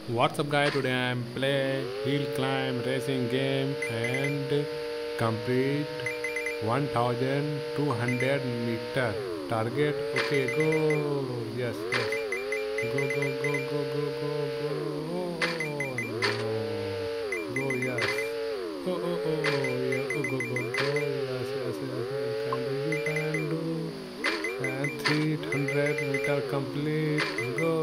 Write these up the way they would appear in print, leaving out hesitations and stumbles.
What's up guys, today I am play hill climb racing game and complete 1200 meter target. Okay, go. Yes, yes. Go, go, go, go, go, go, go. Oh, no. Go, yes. Oh, oh, oh, yeah. Oh, go, go, go. Yes, yes, yes. You can do. And 300 meter complete. Go.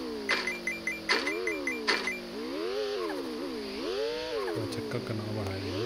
चक्कर का नाम बढ़ा दिया।